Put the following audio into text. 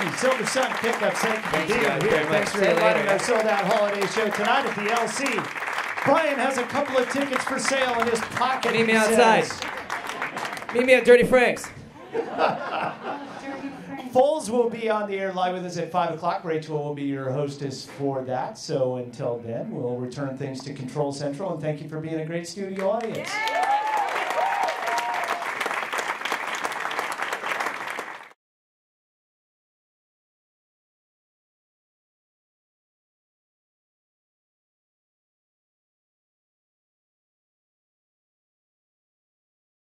Silversun Pickups, thank you for being guys here. very much. Thanks for See you inviting later. our sold-out holiday show tonight at the LC. Brian has a couple of tickets for sale in his pocket. Meet me he outside. says. Meet me at Dirty Frank's. Foles will be on the air live with us at 5 o'clock. Rachel will be your hostess for that. So until then, we'll return things to Control Central. And thank you for being a great studio audience.